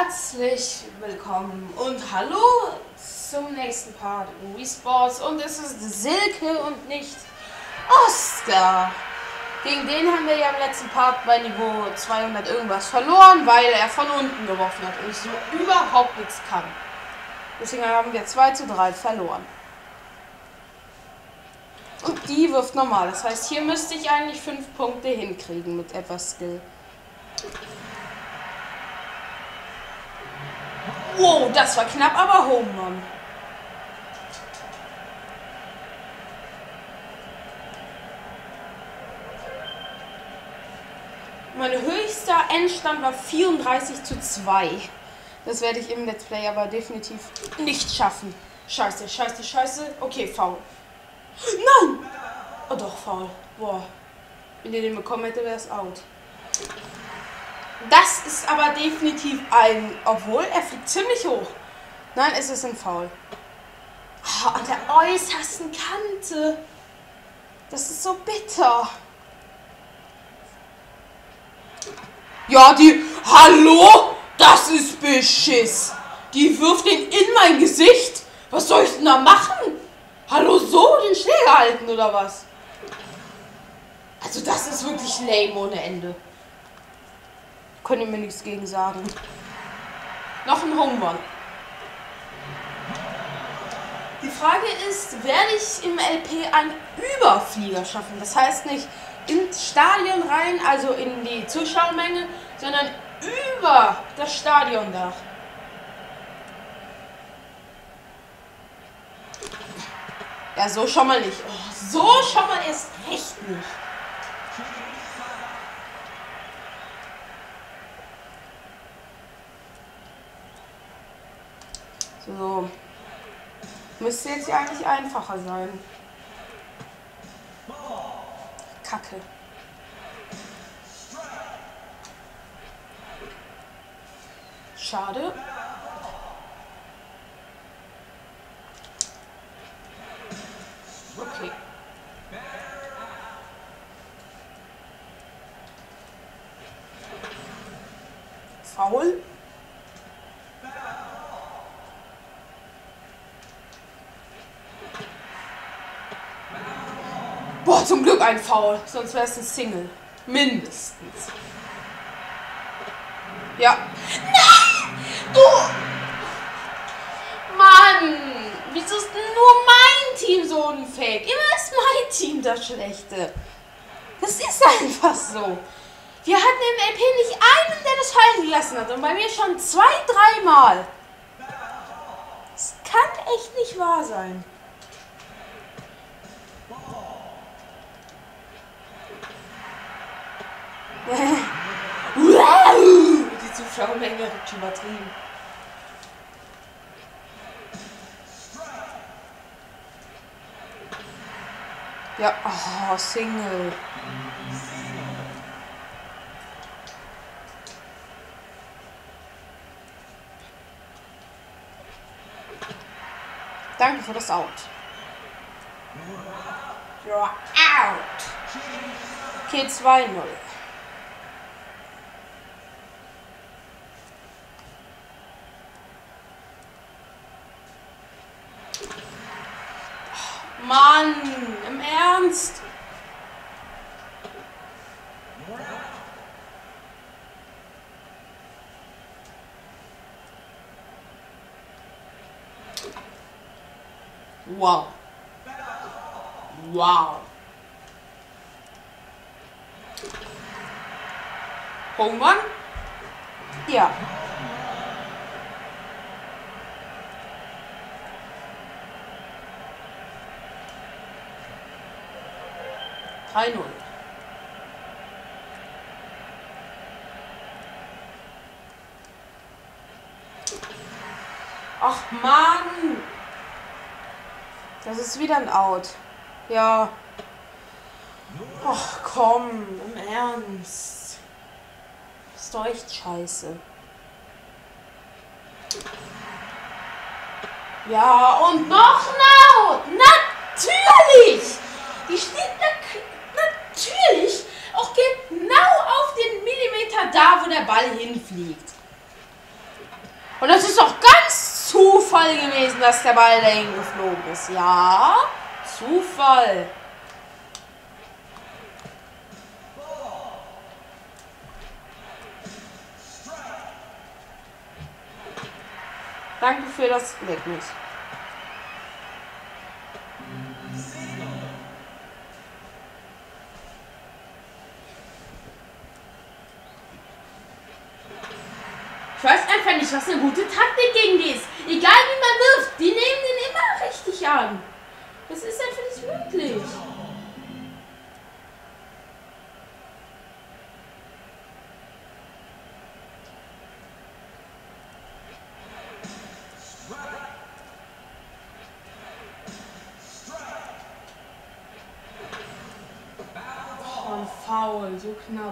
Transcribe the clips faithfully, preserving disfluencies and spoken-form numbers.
Herzlich willkommen und hallo zum nächsten Part in Wii Sports, und es ist Silke und nicht Oscar. Gegen den haben wir ja im letzten Part bei Niveau zweihundert irgendwas verloren, weil er von unten geworfen hat und ich so überhaupt nichts kann. Deswegen haben wir zwei zu drei verloren. Und die wirft normal, das heißt, hier müsste ich eigentlich fünf Punkte hinkriegen mit etwas Skill. Wow, das war knapp, aber Home Run. Mein höchster Endstand war vierunddreißig zu zwei. Das werde ich im Let's Play aber definitiv nicht schaffen. Scheiße, scheiße, scheiße. Okay, Foul. Nein! Oh doch, Foul. Boah. Wenn ihr den bekommen hätte, wäre es out. Das ist aber definitiv ein, obwohl er fliegt ziemlich hoch. Nein, es ist ein Foul. Oh, an der äußersten Kante. Das ist so bitter. Ja, die... Hallo? Das ist Beschiss. Die wirft den in mein Gesicht. Was soll ich denn da machen? Hallo, so den Schläger halten oder was? Also das ist wirklich lame ohne Ende. Könnt ihr mir nichts gegen sagen. Noch ein Home Run. Die Frage ist, werde ich im L P einen Überflieger schaffen? Das heißt nicht ins Stadion rein, also in die Zuschauermenge, sondern über das Stadiondach. Ja, so schon mal nicht. Oh, so schon mal erst recht nicht. So. Müsste jetzt ja eigentlich einfacher sein. Kacke. Schade. Okay. Foul. Boah, zum Glück ein Foul, sonst wäre es ein Single. Mindestens. Ja. Nein! Du! Mann! Wieso ist denn nur mein Team so ein Fake? Immer ist mein Team das Schlechte. Das ist einfach so. Wir hatten im L P nicht einen, der das fallen gelassen hat. Und bei mir schon zwei, dreimal. Das kann echt nicht wahr sein. Die Zuschauermenge wird schon übertrieben. Ja, oh, Single. Danke für das Out. You're out. Okay, zwei null. Mann, im Ernst? Wow. Wow. Home Run? Ja. drei null. Ach Mann! Das ist wieder ein Out. Ja. Ach komm, im Ernst. Das ist doch echt scheiße. Ja, und noch ein Out! Natürlich! Die steht da natürlich auch genau auf den Millimeter da, wo der Ball hinfliegt. Und das ist doch ganz Zufall gewesen, dass der Ball dahin geflogen ist. Ja, Zufall. Danke für das Erlebnis. Ich weiß einfach nicht, was eine gute Taktik gegen die ist. Egal wie man wirft, die nehmen den immer richtig an. Das ist einfach nicht möglich. Oh, ein Foul, so knapp.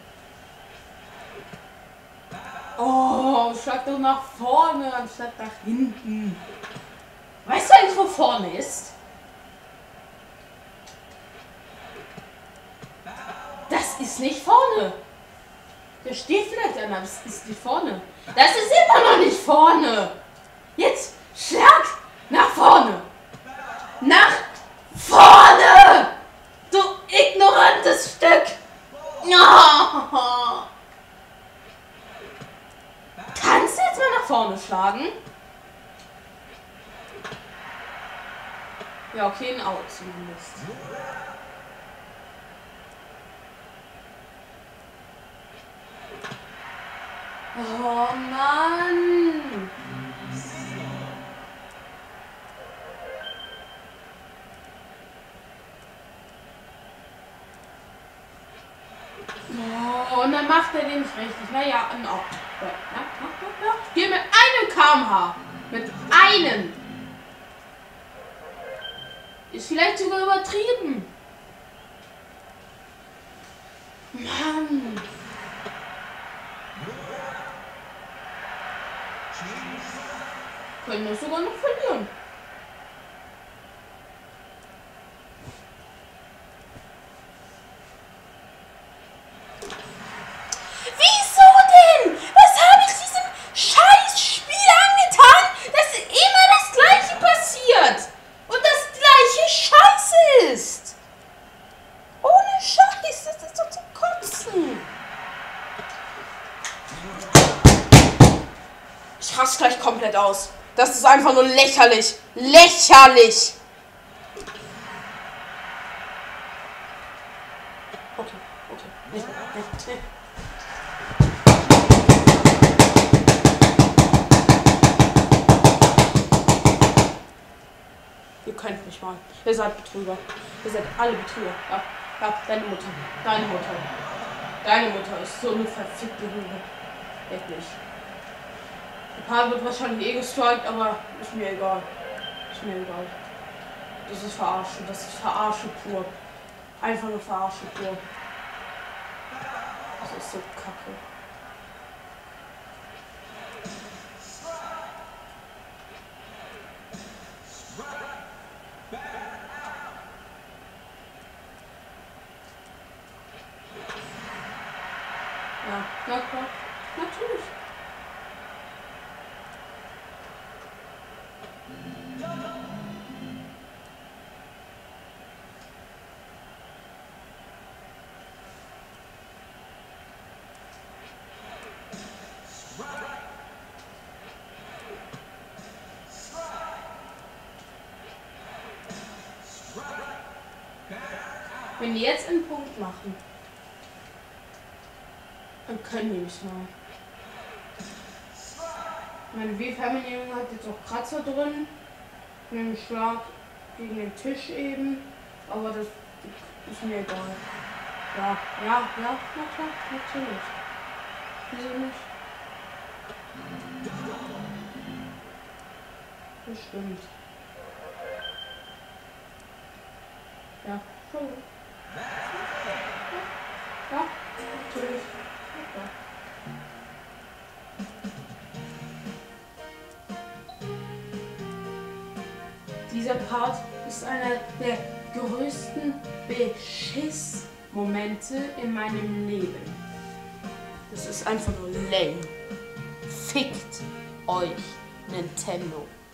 Oh, schlag doch nach vorne anstatt nach hinten. Weißt du eigentlich, wo vorne ist? Das ist nicht vorne. Der steht vielleicht an, aber es ist nicht vorne. Das ist immer noch nicht vorne. Jetzt schlag nach vorne. Nach vorne! Du ignorantes Stück. Oh. Kannst du jetzt mal nach vorne schlagen? Ja, okay, ein Out zumindest. Oh Mann! Oh, und dann macht er den nicht richtig. Naja, ein Out. Ja, ja, ja, ja. Hier mit einem K M H. Mit einem. Ist vielleicht sogar übertrieben. Mann. Können wir sogar noch verlieren. Ich raste gleich komplett aus. Das ist einfach nur lächerlich. Lächerlich. Okay, okay. Nicht, nicht, nicht. Ihr könnt mich mal. Ihr seid Betrüger. Ihr seid alle Betrüger. Ja, ja, deine Mutter. Deine Mutter. Deine Mutter ist so eine verfickte Hure. Wirklich. Der Paar wird wahrscheinlich eh gestrikt, aber ist mir egal. Ist mir egal. Das ist Verarschen. Das ist Verarsche pur. Einfach nur Verarsche pur. Das ist so kacke. Ja, na klar. Natürlich. Wenn die jetzt einen Punkt machen, dann können die nicht mal. Meine W-Family hat jetzt auch Kratzer drin, mit einem Schlag gegen den Tisch eben, aber das ist mir egal. Ja, ja, ja, na klar, natürlich. Wieso nicht? Bestimmt. Ja, schon. Ja, natürlich. Ja. Dieser Part ist einer der größten Beschiss-Momente in meinem Leben. Das ist einfach nur lame. Fickt euch, Nintendo.